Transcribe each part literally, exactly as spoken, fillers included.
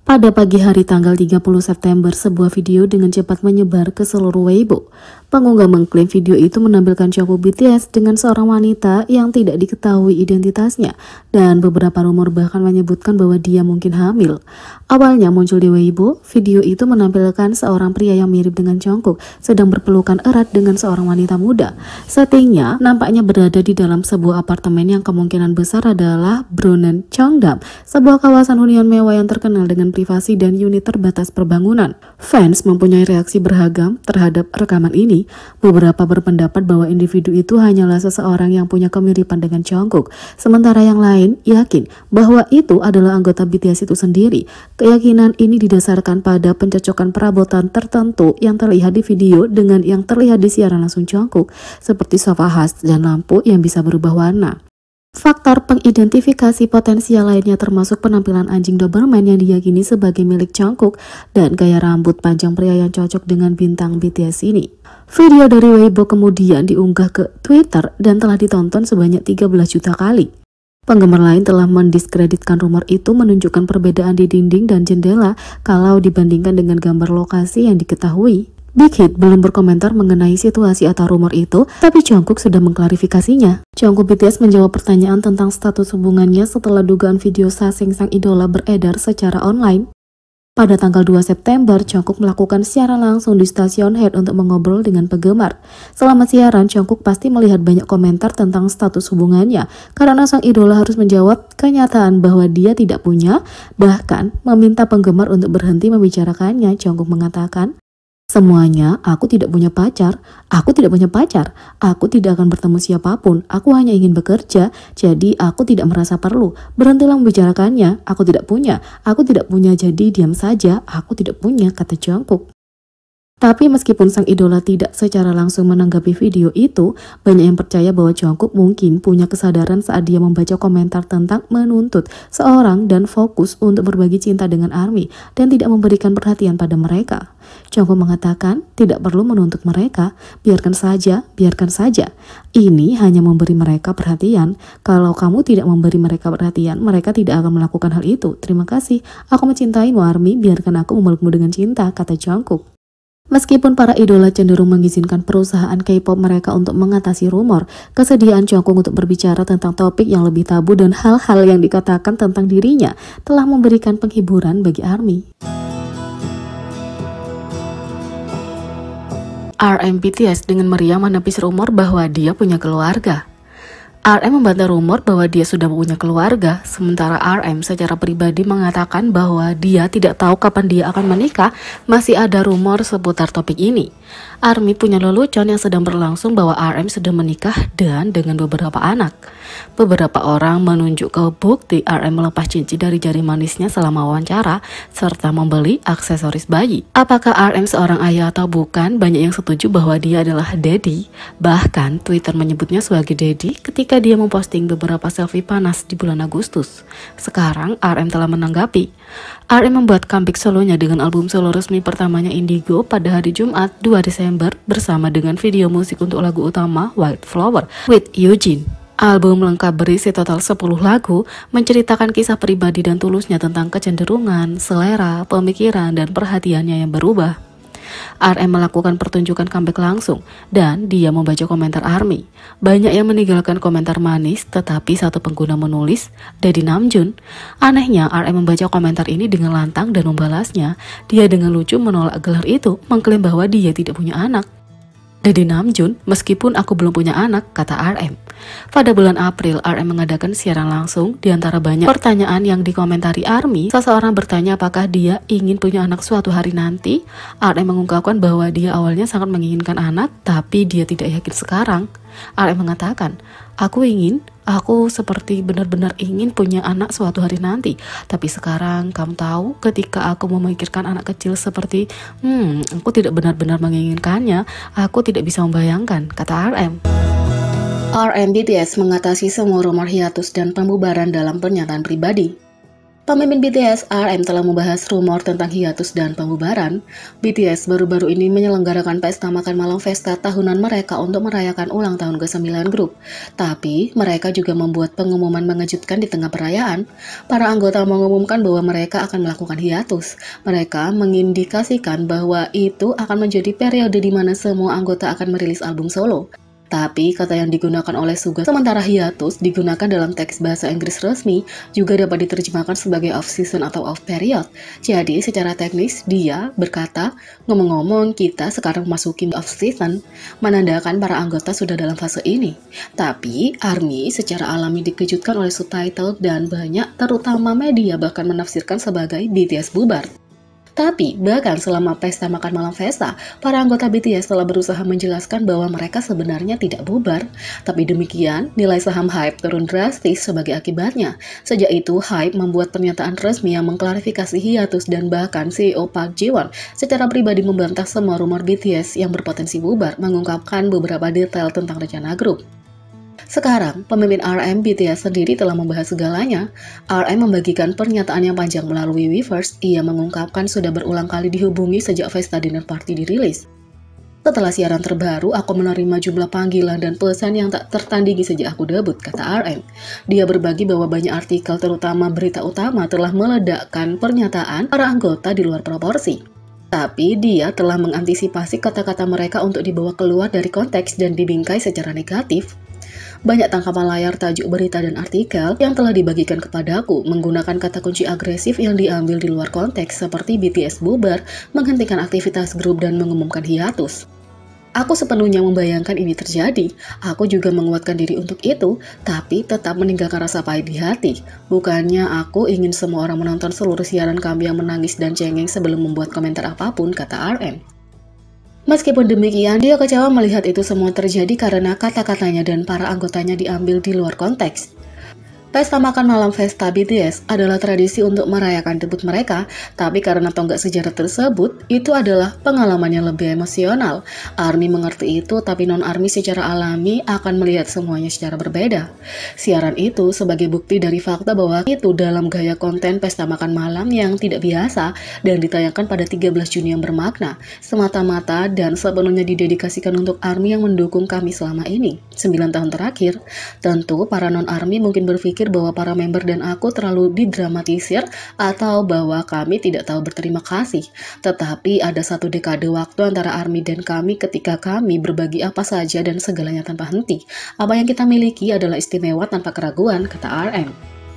Pada pagi hari tanggal tiga puluh September, sebuah video dengan cepat menyebar ke seluruh Weibo. Pengunggah mengklaim video itu menampilkan Jungkook B T S dengan seorang wanita yang tidak diketahui identitasnya, dan beberapa rumor bahkan menyebutkan bahwa dia mungkin hamil. Awalnya muncul di Weibo, video itu menampilkan seorang pria yang mirip dengan Jungkook sedang berpelukan erat dengan seorang wanita muda. Settingnya nampaknya berada di dalam sebuah apartemen yang kemungkinan besar adalah Bronen Cheongdam, sebuah kawasan hunian mewah yang terkenal dengan privasi dan unit terbatas perbangunan. Fans mempunyai reaksi beragam terhadap rekaman ini. Beberapa berpendapat bahwa individu itu hanyalah seseorang yang punya kemiripan dengan Jungkook, sementara yang lain yakin bahwa itu adalah anggota B T S itu sendiri. Keyakinan ini didasarkan pada pencocokan perabotan tertentu yang terlihat di video dengan yang terlihat di siaran langsung Jungkook, seperti sofa khas dan lampu yang bisa berubah warna. Faktor pengidentifikasi potensial lainnya termasuk penampilan anjing Doberman yang diyakini sebagai milik Jungkook dan gaya rambut panjang pria yang cocok dengan bintang B T S ini. Video dari Weibo kemudian diunggah ke Twitter dan telah ditonton sebanyak tiga belas juta kali. Penggemar lain telah mendiskreditkan rumor itu menunjukkan perbedaan di dinding dan jendela kalau dibandingkan dengan gambar lokasi yang diketahui. Big Hit belum berkomentar mengenai situasi atau rumor itu, tapi Jungkook sudah mengklarifikasinya. Jungkook B T S menjawab pertanyaan tentang status hubungannya setelah dugaan video sasing sang idola beredar secara online. Pada tanggal dua September, Jungkook melakukan siaran langsung di stasiun Head untuk mengobrol dengan penggemar. Selama siaran, Jungkook pasti melihat banyak komentar tentang status hubungannya, karena sang idola harus menjawab kenyataan bahwa dia tidak punya, bahkan meminta penggemar untuk berhenti membicarakannya. Jungkook mengatakan, "Semuanya, aku tidak punya pacar, aku tidak punya pacar, aku tidak akan bertemu siapapun, aku hanya ingin bekerja, jadi aku tidak merasa perlu, berhentilah membicarakannya, aku tidak punya, aku tidak punya jadi diam saja, aku tidak punya," kata Jungkook. Tapi meskipun sang idola tidak secara langsung menanggapi video itu, banyak yang percaya bahwa Jungkook mungkin punya kesadaran saat dia membaca komentar tentang menuntut seorang dan fokus untuk berbagi cinta dengan ARMY dan tidak memberikan perhatian pada mereka. Jungkook mengatakan tidak perlu menuntut mereka, biarkan saja, biarkan saja. Ini hanya memberi mereka perhatian. Kalau kamu tidak memberi mereka perhatian, mereka tidak akan melakukan hal itu. Terima kasih, aku mencintaimu ARMY, biarkan aku memelukmu dengan cinta, kata Jungkook. Meskipun para idola cenderung mengizinkan perusahaan K-pop mereka untuk mengatasi rumor, kesediaan Jungkook untuk berbicara tentang topik yang lebih tabu dan hal-hal yang dikatakan tentang dirinya telah memberikan penghiburan bagi ARMY. R M B T S dengan meriah menepis rumor bahwa dia punya keluarga. R M membantah rumor bahwa dia sudah punya keluarga, sementara R M secara pribadi mengatakan bahwa dia tidak tahu kapan dia akan menikah. Masih ada rumor seputar topik ini. ARMY punya lelucon yang sedang berlangsung bahwa R M sudah menikah dan dengan beberapa anak. Beberapa orang menunjuk ke bukti R M melepas cincin dari jari manisnya selama wawancara, serta membeli aksesoris bayi. Apakah R M seorang ayah atau bukan? Banyak yang setuju bahwa dia adalah daddy. Bahkan Twitter menyebutnya sebagai daddy ketika dia memposting beberapa selfie panas di bulan Agustus. Sekarang R M telah menanggapi. R M membuat comeback solonya dengan album solo resmi pertamanya Indigo pada hari Jumat dua Desember bersama dengan video musik untuk lagu utama White Flower with Eugene. Album lengkap berisi total sepuluh lagu, menceritakan kisah pribadi dan tulusnya tentang kecenderungan, selera, pemikiran, dan perhatiannya yang berubah. R M melakukan pertunjukan comeback langsung dan dia membaca komentar ARMY. Banyak yang meninggalkan komentar manis, tetapi satu pengguna menulis, Daddy Namjoon. Anehnya R M membaca komentar ini dengan lantang dan membalasnya. Dia dengan lucu menolak gelar itu, mengklaim bahwa dia tidak punya anak. Daddy Namjoon, meskipun aku belum punya anak, kata R M. Pada bulan April, R M mengadakan siaran langsung. Di antara banyak pertanyaan yang dikomentari ARMY, seseorang bertanya apakah dia ingin punya anak suatu hari nanti. R M mengungkapkan bahwa dia awalnya sangat menginginkan anak, tapi dia tidak yakin sekarang. R M mengatakan, aku ingin, aku seperti benar-benar ingin punya anak suatu hari nanti. Tapi sekarang, kamu tahu, ketika aku memikirkan anak kecil seperti, hmm, aku tidak benar-benar menginginkannya, aku tidak bisa membayangkan, kata R M. R M B T S mengatasi semua rumor hiatus dan pembubaran dalam pernyataan pribadi. Pemimpin B T S R M telah membahas rumor tentang hiatus dan pembubaran. B T S baru-baru ini menyelenggarakan pesta makan malam Festa tahunan mereka untuk merayakan ulang tahun ke sembilan grup. Tapi, mereka juga membuat pengumuman mengejutkan di tengah perayaan. Para anggota mengumumkan bahwa mereka akan melakukan hiatus. Mereka mengindikasikan bahwa itu akan menjadi periode di mana semua anggota akan merilis album solo. Tapi, kata yang digunakan oleh Suga sementara hiatus digunakan dalam teks bahasa Inggris resmi juga dapat diterjemahkan sebagai off-season atau off-period. Jadi, secara teknis, dia berkata, ngomong-ngomong kita sekarang masuki off-season, menandakan para anggota sudah dalam fase ini. Tapi, ARMY secara alami dikejutkan oleh subtitle dan banyak, terutama media bahkan menafsirkan sebagai B T S bubar. Tapi, bahkan selama pesta makan malam Festa, para anggota B T S telah berusaha menjelaskan bahwa mereka sebenarnya tidak bubar. Tapi demikian, nilai saham HYBE turun drastis sebagai akibatnya. Sejak itu, HYBE membuat pernyataan resmi yang mengklarifikasi hiatus dan bahkan C E O Park Ji-won secara pribadi membantah semua rumor B T S yang berpotensi bubar, mengungkapkan beberapa detail tentang rencana grup. Sekarang, pemimpin R M B T S sendiri telah membahas segalanya. R M membagikan pernyataan yang panjang melalui Weverse. Ia mengungkapkan sudah berulang kali dihubungi sejak Festa Dinner Party dirilis. Setelah siaran terbaru, aku menerima jumlah panggilan dan pesan yang tak tertandingi sejak aku debut, kata R M. Dia berbagi bahwa banyak artikel, terutama berita utama, telah meledakkan pernyataan para anggota di luar proporsi. Tapi dia telah mengantisipasi kata-kata mereka untuk dibawa keluar dari konteks dan dibingkai secara negatif. Banyak tangkapan layar tajuk berita dan artikel yang telah dibagikan kepadaku menggunakan kata kunci agresif yang diambil di luar konteks seperti B T S bubar, menghentikan aktivitas grup dan mengumumkan hiatus. Aku sepenuhnya membayangkan ini terjadi. Aku juga menguatkan diri untuk itu, tapi tetap meninggalkan rasa pahit di hati. Bukannya aku ingin semua orang menonton seluruh siaran kami yang menangis dan cengeng sebelum membuat komentar apapun, kata R M. Meskipun demikian, dia kecewa melihat itu semua terjadi karena kata-katanya dan para anggotanya diambil di luar konteks. Pesta makan malam Festa B T S adalah tradisi untuk merayakan debut mereka, tapi karena tonggak sejarah tersebut, itu adalah pengalaman yang lebih emosional. ARMY mengerti itu, tapi non-ARMY secara alami akan melihat semuanya secara berbeda. Siaran itu sebagai bukti dari fakta bahwa itu dalam gaya konten pesta makan malam yang tidak biasa dan ditayangkan pada tiga belas Juni yang bermakna, semata-mata dan sepenuhnya didedikasikan untuk ARMY yang mendukung kami selama ini, sembilan tahun terakhir. Tentu, para non-ARMY mungkin berpikir bahwa para member dan aku terlalu didramatisir atau bahwa kami tidak tahu berterima kasih. Tetapi ada satu dekade waktu antara ARMY dan kami ketika kami berbagi apa saja dan segalanya tanpa henti. Apa yang kita miliki adalah istimewa tanpa keraguan, kata R M.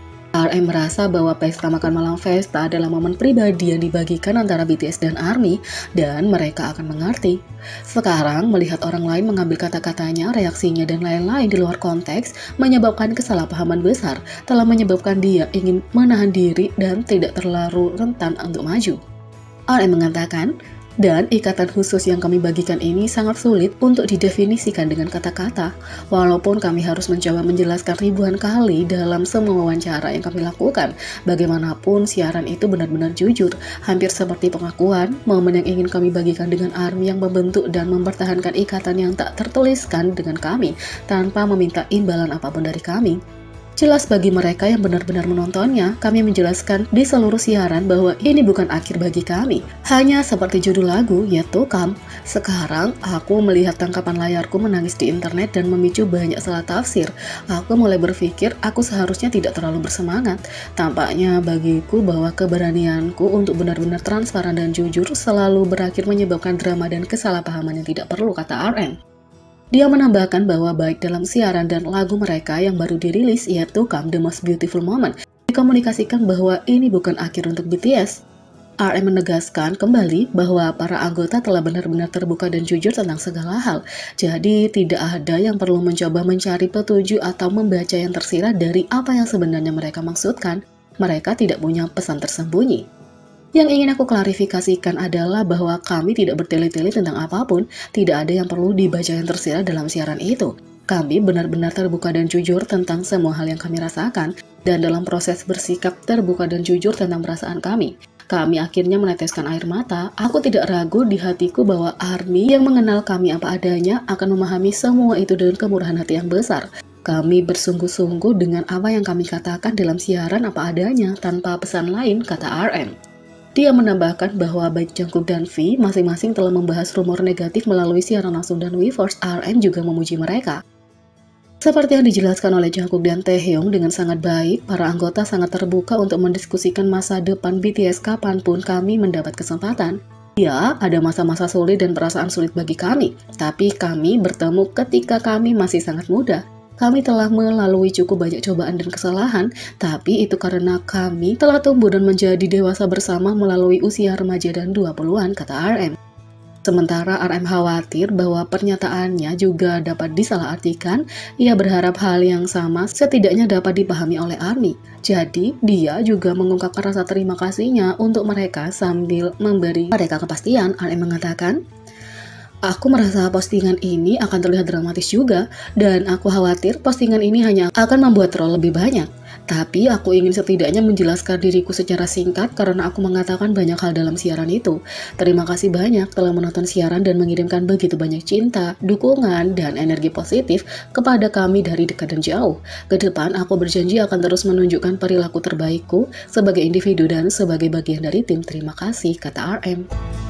R M merasa bahwa pesta makan malam Festa adalah momen pribadi yang dibagikan antara B T S dan ARMY dan mereka akan mengerti. Sekarang, melihat orang lain mengambil kata-katanya, reaksinya, dan lain-lain di luar konteks menyebabkan kesalahpahaman besar, telah menyebabkan dia ingin menahan diri dan tidak terlalu rentan untuk maju. R M mengatakan, dan ikatan khusus yang kami bagikan ini sangat sulit untuk didefinisikan dengan kata-kata, walaupun kami harus mencoba menjelaskan ribuan kali dalam semua wawancara yang kami lakukan. Bagaimanapun, siaran itu benar-benar jujur, hampir seperti pengakuan, momen yang ingin kami bagikan dengan ARMY yang membentuk dan mempertahankan ikatan yang tak tertuliskan dengan kami, tanpa meminta imbalan apapun dari kami. Jelas bagi mereka yang benar-benar menontonnya, kami menjelaskan di seluruh siaran bahwa ini bukan akhir bagi kami. Hanya seperti judul lagu, Yet to Come. Sekarang, aku melihat tangkapan layarku menangis di internet dan memicu banyak salah tafsir. Aku mulai berpikir aku seharusnya tidak terlalu bersemangat. Tampaknya bagiku bahwa keberanianku untuk benar-benar transparan dan jujur selalu berakhir menyebabkan drama dan kesalahpahaman yang tidak perlu, kata R M. Dia menambahkan bahwa baik dalam siaran dan lagu mereka yang baru dirilis, Yet to Come, The Most Beautiful Moment, dikomunikasikan bahwa ini bukan akhir untuk B T S. R M menegaskan kembali bahwa para anggota telah benar-benar terbuka dan jujur tentang segala hal. Jadi tidak ada yang perlu mencoba mencari petunjuk atau membaca yang tersirat dari apa yang sebenarnya mereka maksudkan. Mereka tidak punya pesan tersembunyi. Yang ingin aku klarifikasikan adalah bahwa kami tidak bertele-tele tentang apapun, tidak ada yang perlu dibaca yang tersirat dalam siaran itu. Kami benar-benar terbuka dan jujur tentang semua hal yang kami rasakan, dan dalam proses bersikap terbuka dan jujur tentang perasaan kami. Kami akhirnya meneteskan air mata. Aku tidak ragu di hatiku bahwa ARMY yang mengenal kami apa adanya akan memahami semua itu dengan kemurahan hati yang besar. Kami bersungguh-sungguh dengan apa yang kami katakan dalam siaran apa adanya, tanpa pesan lain, kata R M. Dia menambahkan bahwa baik Jungkook dan V masing-masing telah membahas rumor negatif melalui siaran langsung dan Weverse. R M juga memuji mereka. Seperti yang dijelaskan oleh Jungkook dan Taehyung dengan sangat baik, para anggota sangat terbuka untuk mendiskusikan masa depan B T S kapanpun kami mendapat kesempatan. Ya, ada masa-masa sulit dan perasaan sulit bagi kami, tapi kami bertemu ketika kami masih sangat muda. Kami telah melalui cukup banyak cobaan dan kesalahan, tapi itu karena kami telah tumbuh dan menjadi dewasa bersama melalui usia remaja dan dua puluhan, kata R M. Sementara R M khawatir bahwa pernyataannya juga dapat disalahartikan. Ia berharap hal yang sama setidaknya dapat dipahami oleh ARMY. Jadi, dia juga mengungkapkan rasa terima kasihnya untuk mereka sambil memberi mereka kepastian. R M mengatakan, "Aku merasa postingan ini akan terlihat dramatis juga, dan aku khawatir postingan ini hanya akan membuat troll lebih banyak. Tapi aku ingin setidaknya menjelaskan diriku secara singkat karena aku mengatakan banyak hal dalam siaran itu. Terima kasih banyak telah menonton siaran dan mengirimkan begitu banyak cinta, dukungan, dan energi positif kepada kami dari dekat dan jauh. Kedepan aku berjanji akan terus menunjukkan perilaku terbaikku sebagai individu dan sebagai bagian dari tim. Terima kasih," kata R M.